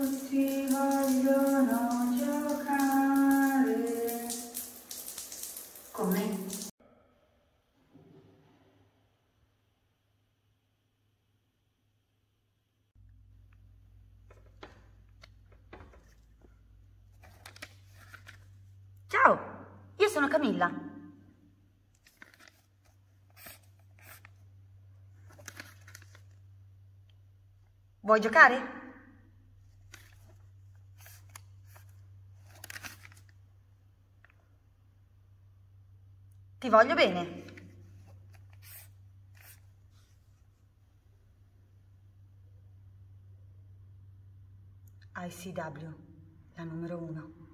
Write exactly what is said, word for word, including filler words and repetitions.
tutti vogliono giocare. Come? Ciao, io sono Camilla. Vuoi giocare? Ti voglio bene. I C W, la numero uno.